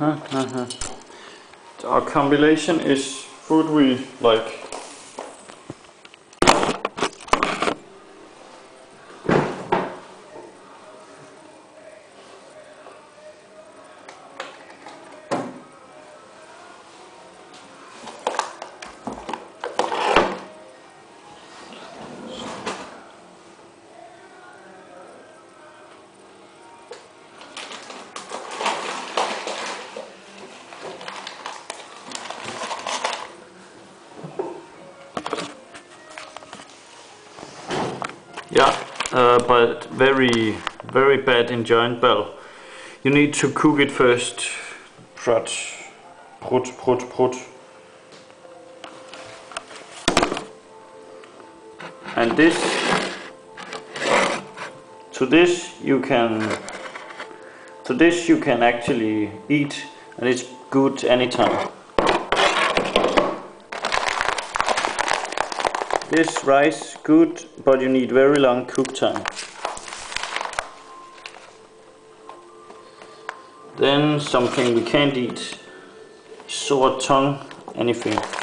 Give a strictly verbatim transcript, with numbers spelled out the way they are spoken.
Uh-huh, uh-huh. Our combination is food we like. Yeah, uh, but very, very bad Enjoin bell. You need to cook it first. Prut, prut, prut, prut. And this, to this you can, to this you can actually eat, and it's good anytime. This rice good, but you need very long cook time. Then something we can't eat, sore tongue, anything.